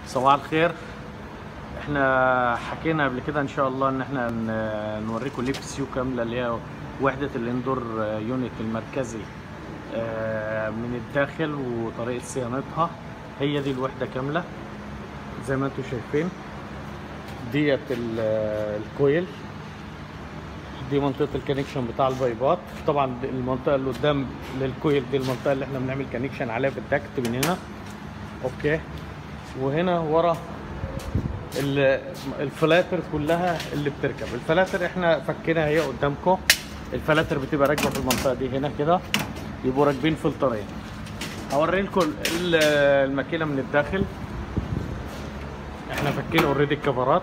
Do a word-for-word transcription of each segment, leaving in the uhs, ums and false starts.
صباح الخير. احنا حكينا قبل كده ان شاء الله ان احنا نوريكم الاف سي يو كامله اللي هي وحده الاندور يونت المركزي من الداخل وطريقه صيانتها. هي دي الوحده كامله زي ما انتم شايفين. ديت الكويل، دي منطقه الكونكشن بتاع البايبات. طبعا المنطقه اللي قدام للكويل دي المنطقه اللي احنا بنعمل كونكشن عليها في الدكت من هنا. اوكي، وهنا ورا الفلاتر كلها اللي بتركب. الفلاتر احنا فكيناها هي قدامكم. الفلاتر بتبقى راكبه في المنطقه دي هنا كده، يبقوا راكبين فلترين. هوري لكم الماكينه من الداخل. احنا فكينا اوريدي الكفرات.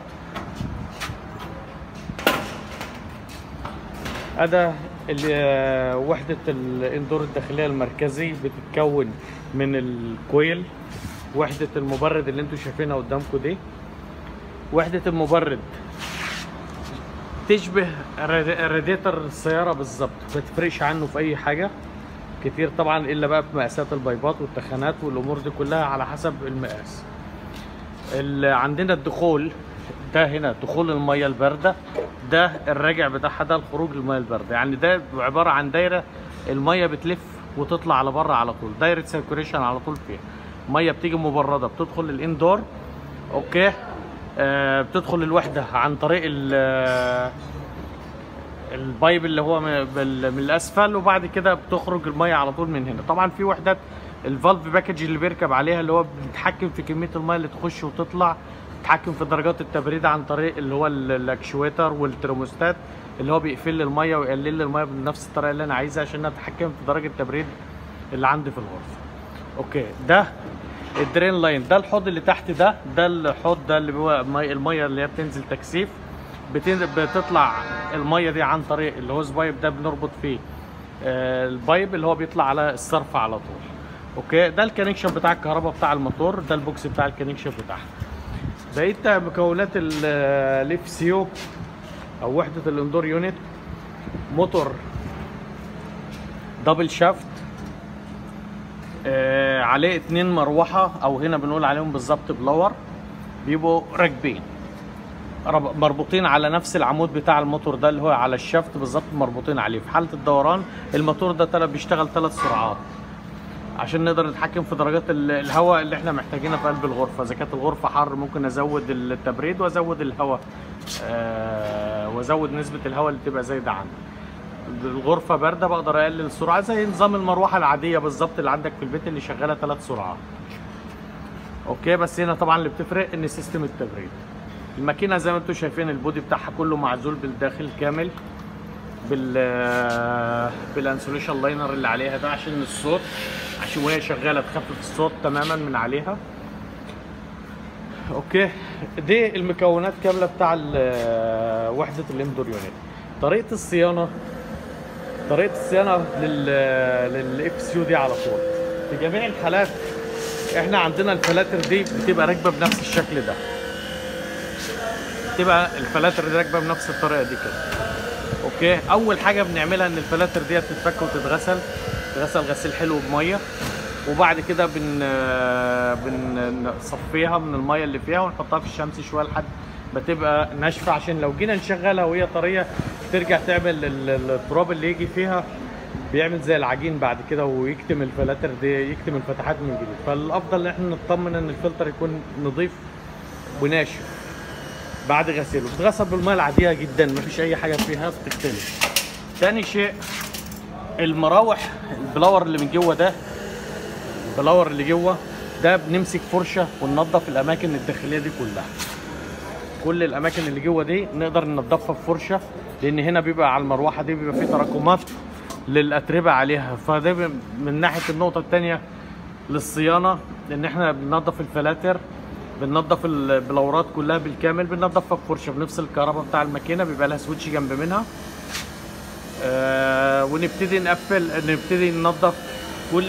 ادا وحده الاندور الداخليه المركزي بتتكون من الكويل، وحده المبرد اللي انتم شايفينها قدامكم دي. وحده المبرد تشبه راديتر السياره بالظبط، ما تفرقش عنه في اي حاجه كتير طبعا، الا بقى في مقاسات البايبات والتخانات والامور دي كلها على حسب المقاس. اللي عندنا الدخول ده هنا دخول الميه البارده، ده الراجع بتاعها، ده الخروج للميه البارده. يعني ده عباره عن دايره الميه بتلف وتطلع على بره على طول، دايره سيركوليشن على طول فيها. ميه بتيجي مبرده بتدخل الاندور. اوكي، آه بتدخل الوحده عن طريق البايب اللي هو من الاسفل، وبعد كده بتخرج الميه على طول من هنا. طبعا في وحدات الفالف باكج اللي بيركب عليها اللي هو بيتحكم في كميه الميه اللي تخش وتطلع، بيتحكم في درجات التبريد عن طريق اللي هو الاكشويتر والترموستات اللي هو بيقفل لي الميه ويقلل لي الميه بنفس الطريقه اللي انا عايزها عشان اتحكم في درجه التبريد اللي عندي في الغرفه. اوكي، ده الدرين لاين، ده الحوض اللي تحت ده، ده الحوض ده اللي هو الميه اللي هي بتنزل تكثيف، بتطلع الميه دي عن طريق الهوز بايب ده، بنربط فيه البايب اللي هو بيطلع على الصرف على طول. اوكي، ده الكونكشن بتاع الكهرباء بتاع الموتور، ده البوكس بتاع الكونكشن بتاعها. بقيت مكونات الاف سي يو او وحده الاندور يونت: موتور دبل شافت، آه عليه اتنين مروحه او هنا بنقول عليهم بالظبط بلور، بيبقوا راكبين مربوطين على نفس العمود بتاع الموتور ده اللي هو على الشافت بالظبط، مربوطين عليه. في حاله الدوران الموتور ده بيشتغل ثلاث سرعات عشان نقدر نتحكم في درجات الهواء اللي احنا محتاجينها في قلب الغرفه. اذا كانت الغرفه حر ممكن ازود التبريد وازود الهواء، آه وازود نسبه الهواء اللي تبقى زايده عندي. الغرفه بارده بقدر اقلل السرعه زي نظام المروحه العاديه بالظبط اللي عندك في البيت اللي شغاله ثلاث سرعات. اوكي، بس هنا طبعا اللي بتفرق ان سيستم التبريد. الماكينه زي ما انتم شايفين البودي بتاعها كله معزول بالداخل كامل بال بالانسوليشن لاينر اللي عليها ده عشان الصوت، عشان وهي شغاله تخفف الصوت تماما من عليها. اوكي، دي المكونات كامله بتاع وحده الاندور يونت. طريقه الصيانه طريقه الصيانه لل للاف سي يو دي على طول في جميع الحالات. احنا عندنا الفلاتر دي بتبقى راكبه بنفس الشكل ده، بتبقى الفلاتر دي راكبه بنفس الطريقه دي كده. اوكي، اول حاجه بنعملها ان الفلاتر دي تتفك وتتغسل، تتغسل غسيل حلو بميه، وبعد كده بن بنصفيها من الميه اللي فيها ونحطها في الشمس شويه لحد ما تبقى ناشفه، عشان لو جينا نشغلها وهي طريه ترجع تعمل التراب اللي يجي فيها بيعمل زي العجين بعد كده ويكتم الفلاتر دي، يكتم الفتحات من جديد. فالافضل ان احنا نطمن ان الفلتر يكون نظيف وناشف بعد غسيله. بتغسل بالميه العاديه جدا، مفيش اي حاجه فيها بتختلف. تاني شيء المراوح، البلاور اللي من جوه ده، البلاور اللي جوه ده بنمسك فرشه وننظف الاماكن الداخليه دي كلها. كل الاماكن اللي جوه دي نقدر ننظفها بفرشه، لان هنا بيبقى على المروحه دي بيبقى فيه تراكمات للاتربه عليها. فده من ناحيه النقطه الثانيه للصيانه، ان احنا بننظف الفلاتر، بننظف البلورات كلها بالكامل، بننظفها بفرشه، بنفصل الكهرباء بتاع الماكينه بيبقى لها سويتش جنب منها، آه ونبتدي نقفل، نبتدي ننظف كل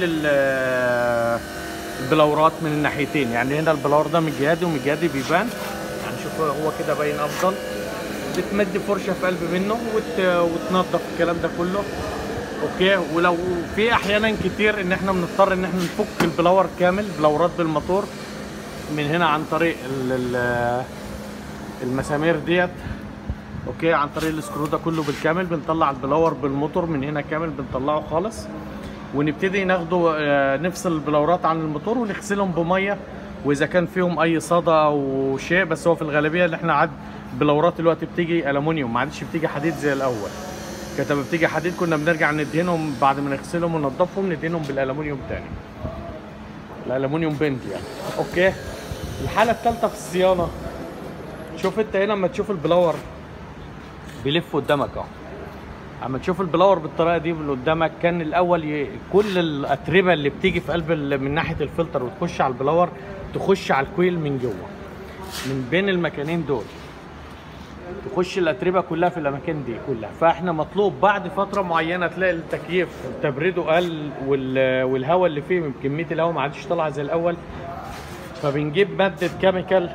البلورات من الناحيتين. يعني هنا البلور ده من الجهه دي ومن الجهه دي بيبان، يعني شوف هو كده باين افضل. بتمد فرشه في قلب منه وت... وتنظف الكلام ده كله. اوكي، ولو في احيانا كتير ان احنا بنضطر ان احنا نفك البلور كامل، بلورات بالموتور، من هنا عن طريق ال- ال- المسامير ديت، اوكي، عن طريق السكرو ده كله بالكامل. بنطلع البلور بالموتور من هنا كامل، بنطلعه خالص، ونبتدي ناخده آه، نفصل البلورات عن الموتور ونغسلهم بميه، واذا كان فيهم اي صدى او شيء. بس هو في الغالبيه اللي احنا عاد بلورات دلوقتي بتيجي الومنيوم، ما عادش بتيجي حديد زي الاول. كانت لما بتيجي حديد كنا بنرجع ندهنهم بعد ما نغسلهم وننضفهم، ندهنهم بالالومنيوم تاني، الالومنيوم بنت يعني. اوكي، الحاله الثالثه في الصيانه، شوف انت هنا لما تشوف البلور بيلف قدامك اهو، اما تشوف البلور بالطريقه دي من قدامك، كان الاول ي... كل الاتربه اللي بتيجي في قلب ال... من ناحيه الفلتر وتخش على البلور تخش على الكويل من جوه، من بين المكانين دول تخش الاتربه كلها في الاماكن دي كلها. فاحنا مطلوب بعد فتره معينه تلاقي التكييف تبريده قل، وال... والهواء اللي فيه من كميه الهواء ما عادش طالعه زي الاول، فبنجيب ماده كيميكال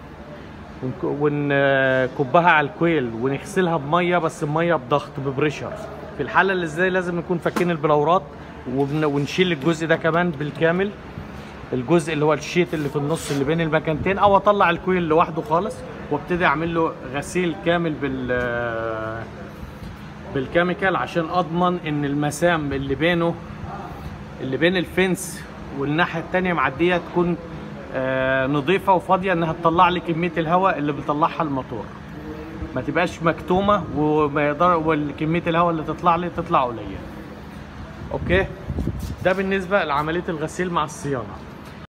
ونكبها على الكويل ونغسلها بميه، بس بميه بضغط ببريشر. في الحاله اللي ازاي لازم نكون فاكين البلورات، ونشيل الجزء ده كمان بالكامل، الجزء اللي هو الشيت اللي في النص اللي بين المكانتين، او اطلع الكويل لوحده خالص وابتدي اعمل له غسيل كامل بال بالكيميكال، عشان اضمن ان المسام اللي بينه اللي بين الفنس والناحيه الثانيه معديه تكون آه نظيفه وفاضيه، انها تطلع لي كميه الهواء اللي بيطلعها الموتور، ما تبقاش مكتومه وما يقدر وكميه الهواء اللي تطلع لي تطلع قليله. اوكي، ده بالنسبه لعمليه الغسيل مع الصيانه.